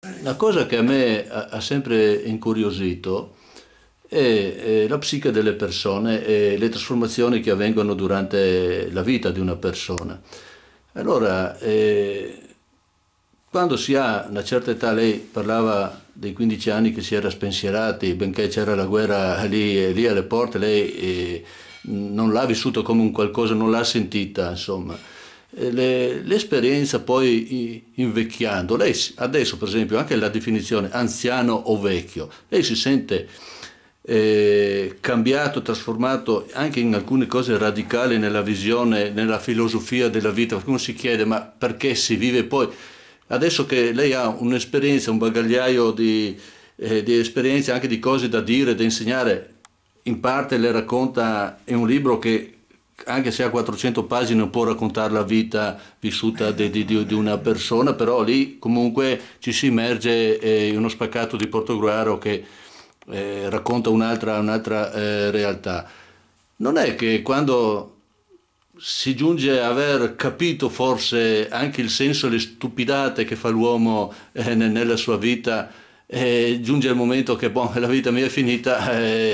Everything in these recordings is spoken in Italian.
Una cosa che a me ha sempre incuriosito è la psiche delle persone e le trasformazioni che avvengono durante la vita di una persona. Allora, quando si ha una certa età, lei parlava dei 15 anni che si era spensierati, benché c'era la guerra lì alle porte, lei non l'ha vissuto come un qualcosa, non l'ha sentita, insomma. L'esperienza poi invecchiando, lei adesso per esempio anche la definizione anziano o vecchio, lei si sente cambiato, trasformato anche in alcune cose radicali nella visione, nella filosofia della vita, perché uno si chiede ma perché si vive poi, adesso che lei ha un'esperienza, un bagagliaio di esperienze, anche di cose da dire, da insegnare, in parte le racconta in un libro che anche se ha 400 pagine non può raccontare la vita vissuta di una persona, però lì comunque ci si immerge in uno spaccato di Portogruaro che racconta un'altra realtà. Non è che quando si giunge a aver capito forse anche il senso e le stupidate che fa l'uomo nella sua vita, giunge il momento che boh, la vita mia è finita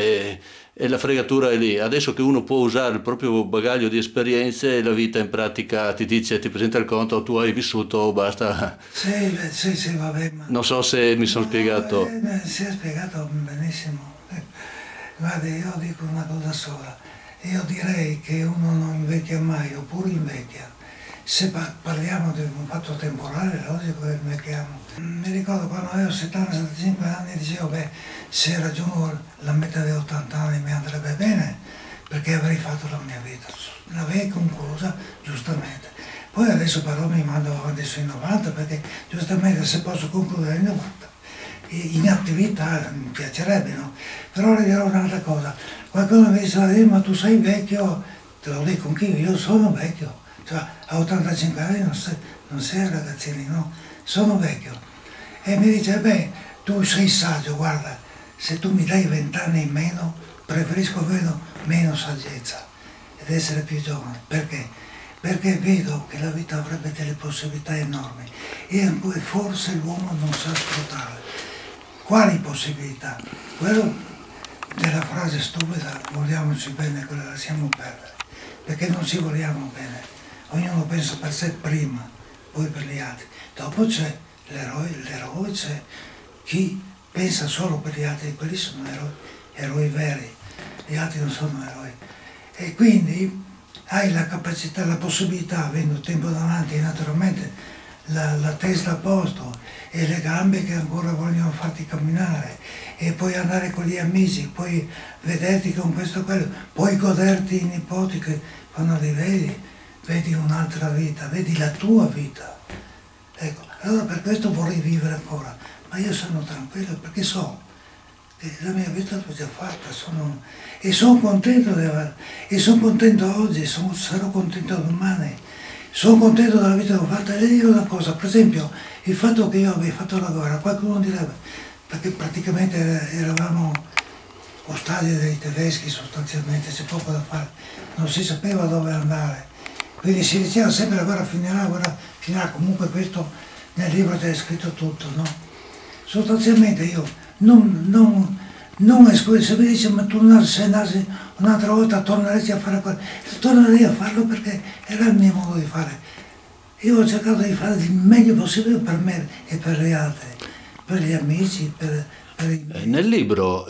e la fregatura è lì. Adesso che uno può usare il proprio bagaglio di esperienze, la vita in pratica ti dice, ti presenta il conto, tu hai vissuto, basta. Sì, sì, sì, vabbè, ma Non so se mi sono no, spiegato. si è spiegato benissimo. Guardi, io dico una cosa sola. Io direi che uno non invecchia mai, oppure invecchia. Se parliamo di un fatto temporale, è logico che invecchiamo. Mi ricordo quando avevo 70-75 anni dicevo, beh, se raggiungo la metà dei 80 anni mi andrebbe bene, perché avrei fatto la mia vita. L'avrei conclusa, giustamente. Poi adesso però mi mando avanti sui 90, perché giustamente se posso concludere i 90 in attività mi piacerebbe, no? Però le dirò un'altra cosa. Qualcuno mi dice, ma tu sei vecchio, te lo dico anch'io, io sono vecchio. Cioè, a 85 anni non sei ragazzini, no? Sono vecchio. E mi dice, beh, tu sei saggio, guarda, se tu mi dai 20 anni in meno, preferisco meno saggezza ed essere più giovane. Perché? Perché vedo che la vita avrebbe delle possibilità enormi e forse l'uomo non sa sfruttarle. Quali possibilità? Quello della frase stupida, vogliamoci bene, quella la lasciamo perdere, perché non ci vogliamo bene. Ognuno pensa per sé prima, poi per gli altri. Dopo c'è l'eroe c'è chi pensa solo per gli altri, quelli sono eroi veri, gli altri non sono eroi. E quindi hai la capacità, la possibilità, avendo tempo davanti, naturalmente la testa a posto e le gambe che ancora vogliono farti camminare, e puoi andare con gli amici, puoi vederti con questo o quello, puoi goderti i nipoti che quando li vedi un'altra vita, vedi la tua vita. Ecco, allora per questo vorrei vivere ancora, ma io sono tranquillo perché so che la mia vita l'ho già fatta, e sono contento e sono contento oggi, sarò contento domani, sono contento della vita che ho fatta. E le dico una cosa, per esempio, il fatto che io abbia fatto la guerra, qualcuno direbbe, perché praticamente eravamo ostaggi dei tedeschi sostanzialmente, c'è poco da fare, non si sapeva dove andare. Quindi si diceva sempre la guerra finirà, comunque questo nel libro c'è scritto tutto, no? Sostanzialmente io non escludo, se mi dice ma tu se nasci un'altra volta torneresti a fare quello, tornerei a farlo perché era il mio modo di fare. Io ho cercato di fare il meglio possibile per me e per gli altri, per gli amici, per i miei. Nel libro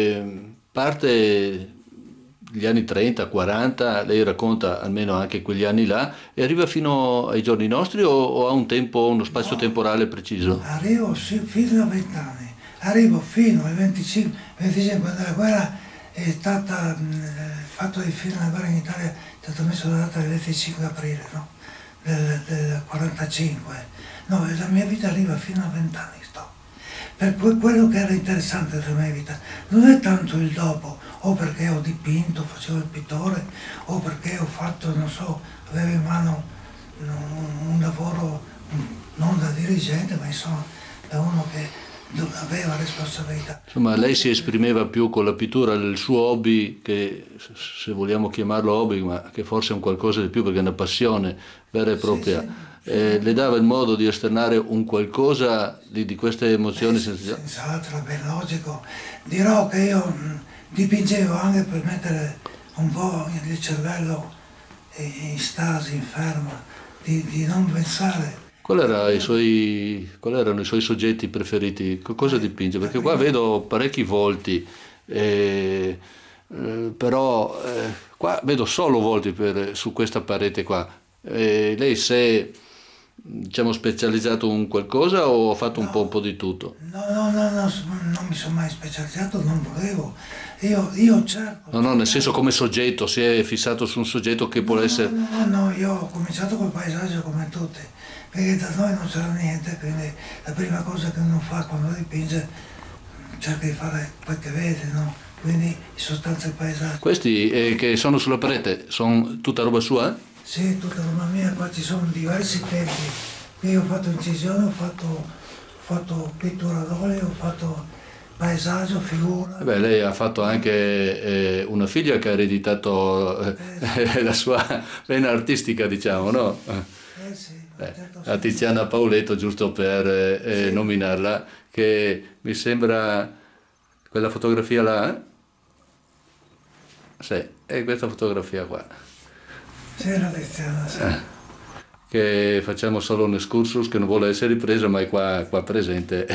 parte gli anni 30, 40, lei racconta almeno anche quegli anni là e arriva fino ai giorni nostri o ha un tempo, uno spazio No, temporale preciso? arrivo fino a 20 anni, arrivo fino ai 25, 25 quando la guerra è stata, fatto di fine della guerra in Italia, è stata messa la data del 25 aprile, no? del 45. No, la mia vita arriva fino a 20 anni, sto. Per quello che era interessante della mia vita non è tanto il dopo, o perché ho dipinto, facevo il pittore, o perché ho fatto, non so, avevo in mano un lavoro non da dirigente, ma insomma da uno che aveva responsabilità. Insomma, lei si esprimeva più con la pittura, il suo hobby, che se vogliamo chiamarlo hobby, ma che forse è un qualcosa di più perché è una passione vera e Sì, propria, sì. le dava il modo di esternare un qualcosa di queste emozioni? Senz'altro, è logico. Dirò che io dipingevo anche per mettere un po' il cervello in stasi, in ferma, di non pensare. Quali erano i suoi soggetti preferiti? Cosa dipinge? Perché qua vedo parecchi volti, però qua vedo solo volti su questa parete qua. Lei si è, diciamo, specializzato in qualcosa o ha fatto un po' di tutto? No, non mi sono mai specializzato, non volevo. Io cerco. No, nel senso come soggetto, si è fissato su un soggetto che può essere... No, io ho cominciato col paesaggio come tutti, perché da noi non c'era niente, quindi la prima cosa che uno fa quando dipinge cerca di fare quel che vede, no? Quindi in sostanza il paesaggio. Questi che sono sulla parete, sono tutta roba sua? Sì, tutta roba mia, qua ci sono diversi tempi. Qui ho fatto incisione, ho fatto pittura d'olio, ho fatto paesaggio, figura. Beh, lei ha fatto anche una figlia che ha ereditato la sua vena artistica, diciamo, no? Sì, a Tiziana Pauletto, giusto per nominarla, che mi sembra quella fotografia là, sì, è questa fotografia qua. Sì, la Tiziana, sì. Che facciamo solo un excursus che non vuole essere ripresa, ma è qua presente.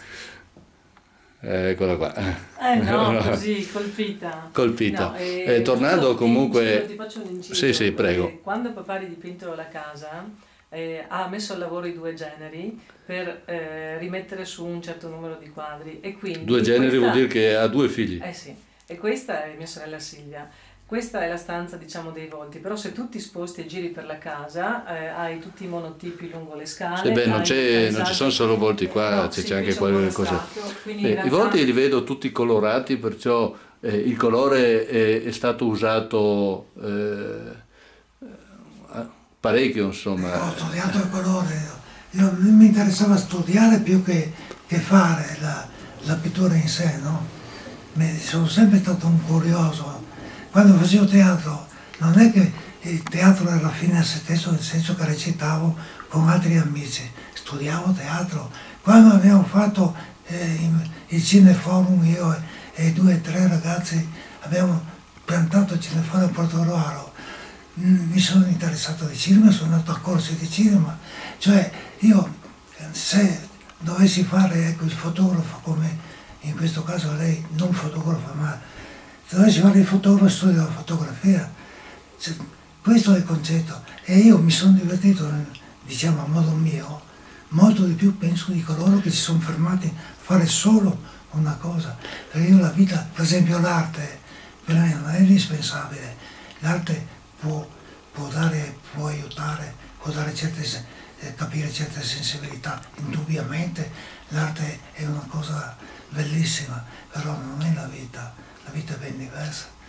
Eccola qua. No, così, colpita. Colpita. No, tornando comunque... Ti faccio un inciso. Sì, prego. Quando papà ha ridipinto la casa, ha messo al lavoro i due generi per rimettere su un certo numero di quadri. E quindi due generi vuol dire che ha due figli. Sì, e questa è mia sorella Silvia. Questa è la stanza, diciamo, dei volti, però se tu ti sposti e giri per la casa hai tutti i monotipi lungo le scale. Sì, beh, non ci sono solo volti qua, no, c'è anche qualcosa. Realtà... I volti li vedo tutti colorati, perciò il colore è stato usato parecchio, insomma. Ho studiato il colore, mi interessava studiare più che fare la pittura in sé, no? Sono sempre stato un curioso. Quando facevo teatro, non è che il teatro era la fine a se stesso, nel senso che recitavo con altri amici, studiavo teatro. Quando abbiamo fatto il Cineforum, io e 2 o 3 ragazzi abbiamo piantato il Cineforum a Portogruaro, mi sono interessato di cinema, sono andato a corsi di cinema, cioè io se dovessi fare il fotografo, come in questo caso lei non fotografa, ma se dovessi fare il fotografo studio la fotografia, questo è il concetto e io mi sono divertito, diciamo a modo mio, molto di più penso di coloro che si sono fermati a fare solo una cosa, perché io la vita, per esempio l'arte, per me non è indispensabile, l'arte può aiutare, può dare capire certe sensibilità, indubbiamente l'arte è una cosa bellissima, però non è la vita è ben diversa.